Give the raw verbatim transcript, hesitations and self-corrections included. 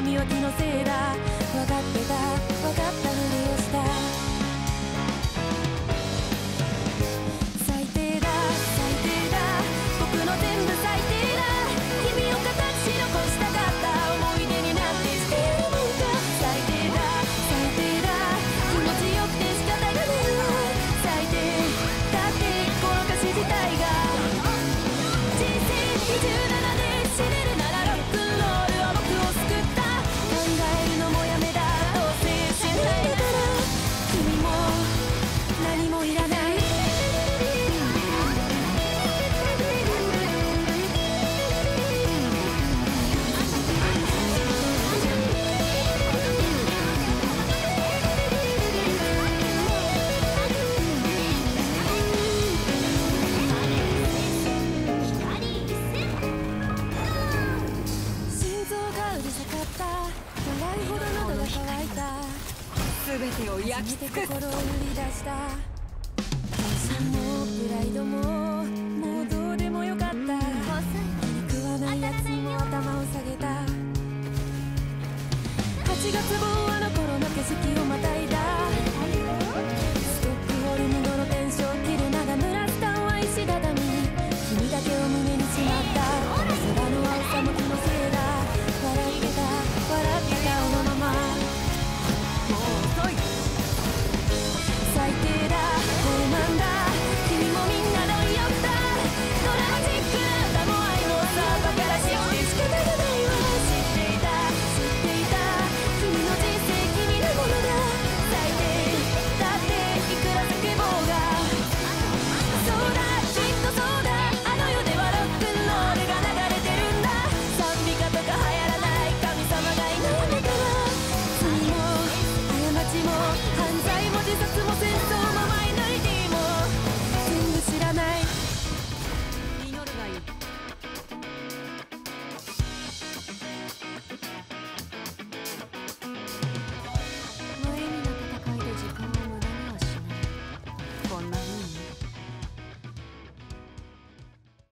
君は気のせいだ。分かってた分かったふりをした。最低だ最低だ僕の全部最低だ。君を形残したかった思い出になんてしてるもんか。最低だ最低だ気持ちよくて仕方がない最低だってこの歌詞自体が人生にじゅうななねん死ねるならロックンロールは僕を救った。考えるのもやめだどうせしないなら君も何もいらない。心臓がうるさかった笑うほど喉が渇いた。 全てを焼き初め尽くす。 て心を売り出した。自信もプライドももうどうでもよかった。気に食わないやつにも頭を下げた。はちがつ